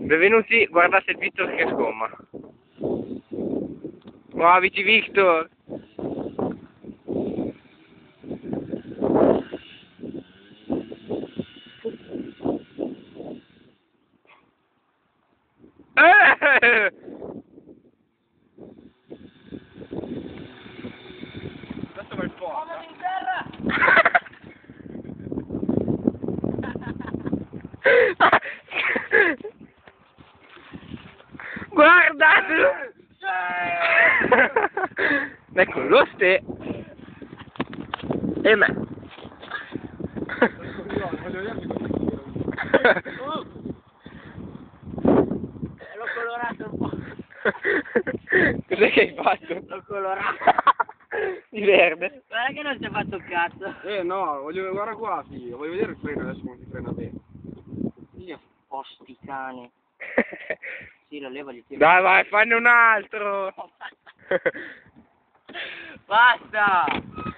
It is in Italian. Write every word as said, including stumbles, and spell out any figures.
Benvenuti, guardate il Victor che sgomma. Muoviti Victor! Eh! Adesso va il po'. Muoviti in terra! Guardatelo! Ecco lo ste e me. L'ho colorato un po'. Cos'è che hai fatto? L'ho colorato. Di verde. Guarda che non si è fatto un cazzo. Eh no, voglio, guarda qua figlio, voglio vedere il freno adesso come si frena bene. Io, osti cane. Sì, lo levo, gli tiro. Dai vai, fanne un altro. Basta!